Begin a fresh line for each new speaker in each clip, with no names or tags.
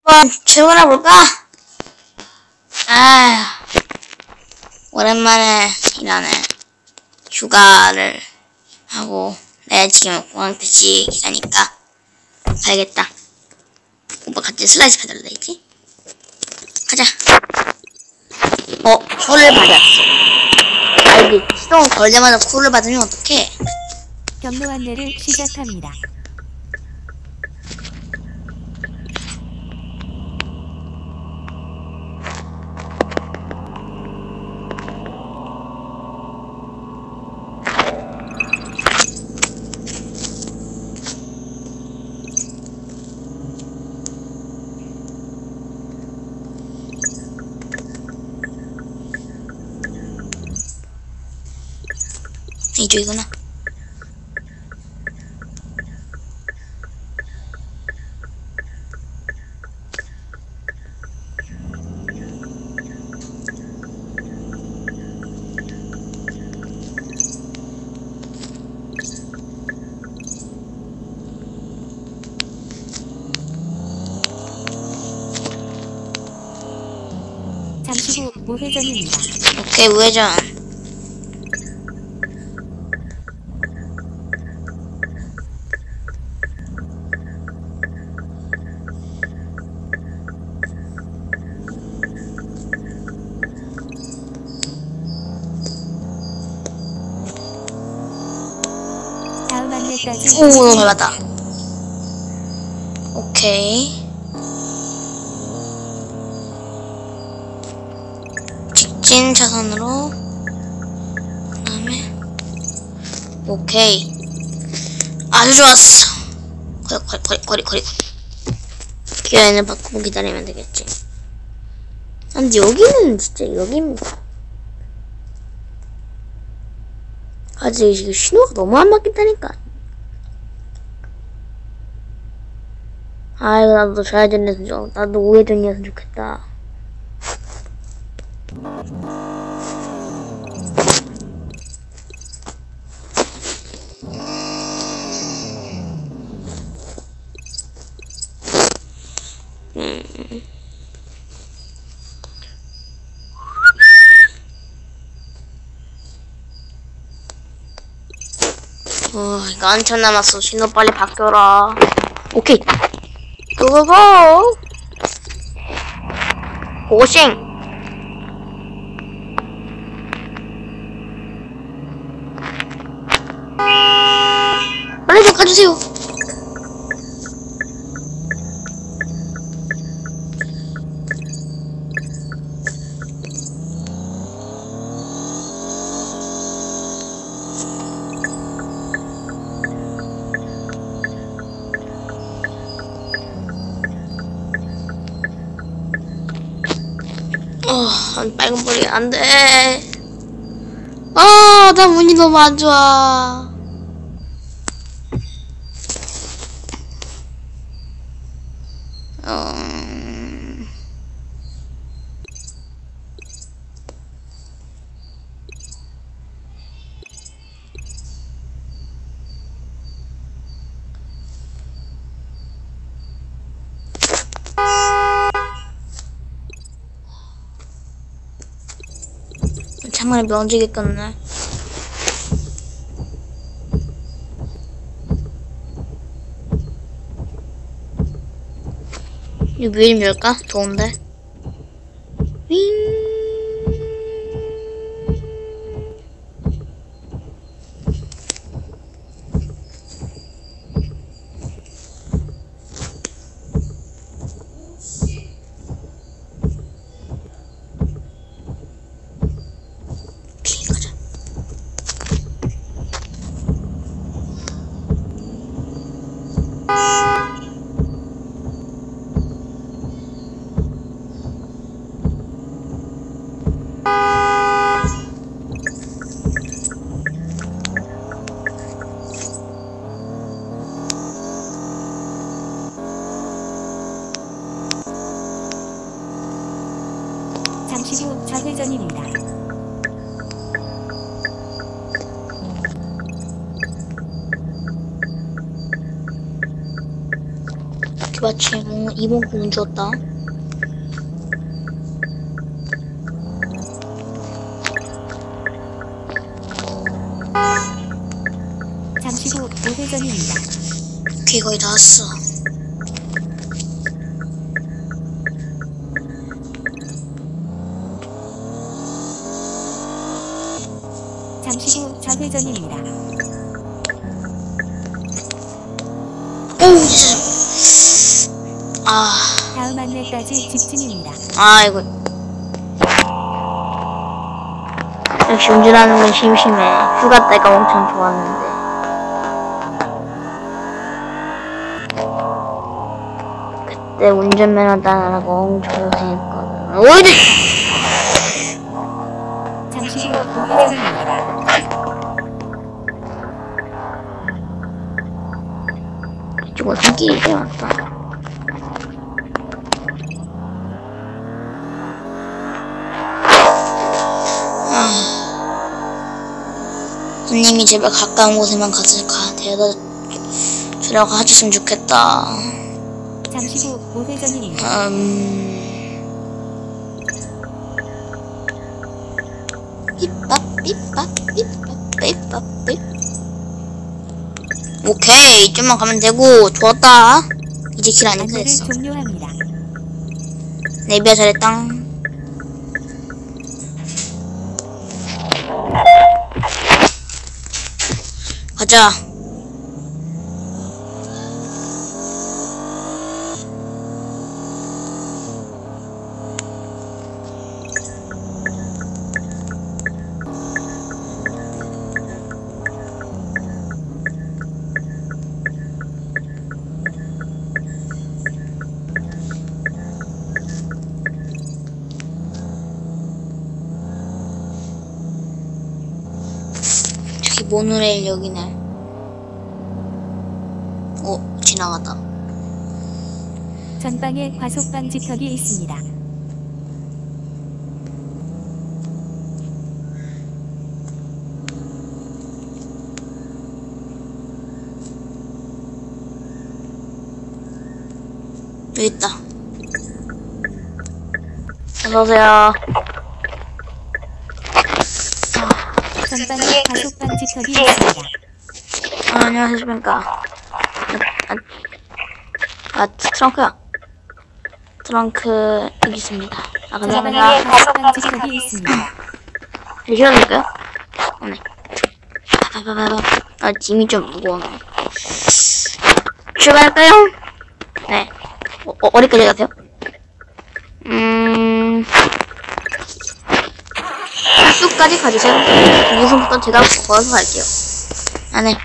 한번 출근해볼까? 오랜만에 일하네. 휴가를 하고 내가 지금 공항택시 기사니까 가야겠다. 오빠 같이 슬라이스 받으러 다니지? 가자. 콜을 받았어. 알지? 시동 걸 때마다 콜을 받으면 어떡해?
경로 안내를 시작합니다.
이쪽이구나.
잠시 후 우회전입니다.
오케이, 우회전.
다음 안내까지
오, 밟았다. 오케이. 직진 차선으로. 그 다음에. 오케이. 아주 좋았어. 거리. 기어에는 바꾸고 기다리면 되겠지. 근데 여기는 진짜 여기입니다. 아직 이게 신호가 너무 안 맞겠다니까. 이거 나도 좌회전이었으면 좋겠다. 나도 우회전이었으면 좋겠다. 이거 한참 남았어. 신호 빨리 바뀌어라. 오케이. 고고고! 고고싱! 빨리 좀 가주세요. 빨간 불이 안 돼. 나 운이 너무 안 좋아. 참만에 명직이 껐네. 이 뮤 좀 열까? 더운데. 윙.
잠시 후 좌회전입니다.
마치 이번 운 좋았다.
잠시 후 우회전입니다.
오케이, 거의 다 왔어.
잠시 후 좌회전입니다.
오, 진짜. 아,
다음 안내까지 직진입니다.
이거. 역시 운전하는 건 심심해. 휴가 때가 엄청 좋았는데. 그때 운전면허 따느라고 엄청 고생했거든. 오이드!
잠시 후 우회전입니다.
이쪽은 산길이 제일 많다. 손님이 제발 가까운 곳에만 데려다 주라고 해줬으면 좋겠다.
잠시 후 우회전입니다.
삐. 오케이, 좀만 가면 되고. 좋았다. 이제 길 아니까
안내를
됐어.
종료합니다.
네비야 잘했당. 가자. 저기 모노레일역이네. 지나가다.
전방에 과속 방지턱이 있습니다.
여기 있다. 어서오세요.
전방에 과속 방지턱이 있습니다.
안녕하십니까. 트렁크야. 트렁크 여기 있습니다.
전방에
감사합니다.
과속 방지턱이 있습니다.
실어드릴까요? 네. 짐이 좀 무거워. 출발할까요? 네. 어디까지 가세요? 학교까지 가주세요. 무슨부터 제가 걸어서 갈게요. 네.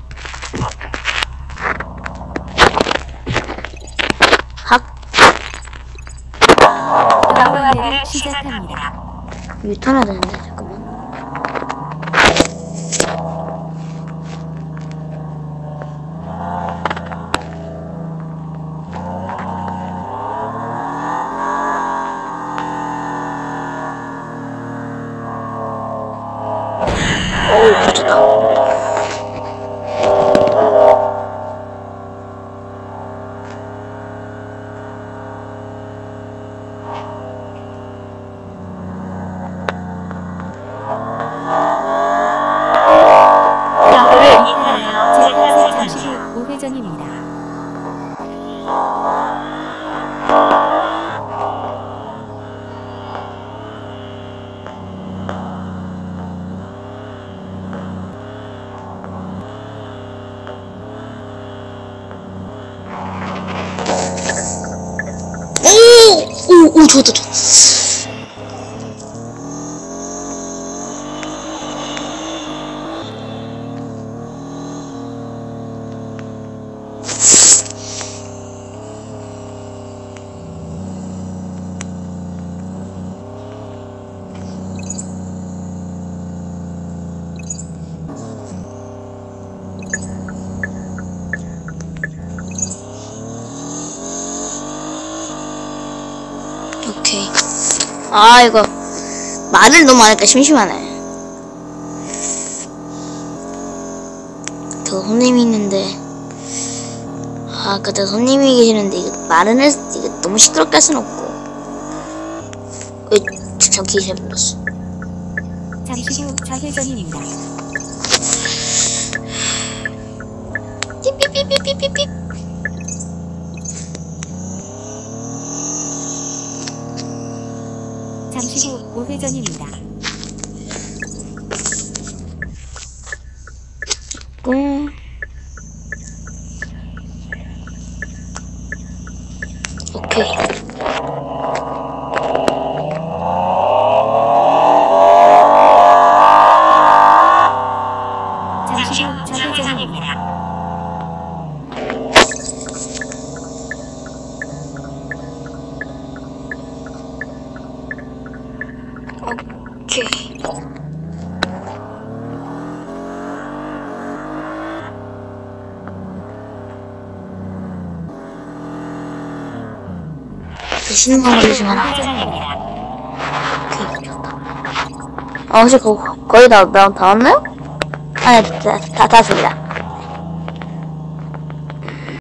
다음 안내를 시작합니다.
유턴해야 되는데, 잠깐만. 어우, 미쳤다.
제8세 잠시 후 우회전입니다.
오, 좋았다. 오케이. 이거 말을 너무 하니까 심심하네. 저 손님이 있는데 아, 그때 손님이 계시는데 이거 말은 이거 너무 시끄럽게 할 순 없고. 왜 저기 해버렸어?
잠시 후 좌회전입니다.
삐삐삐삐삐삐삐.
잠시 후 우회전입니다.
오케이.
잠시 후 좌회전입니다.
오케이. 신호가 걸리지만.
우회전입니다.
오케이, 좋다. 혹시 거의 다 왔나요? 아니, 다 왔습니다.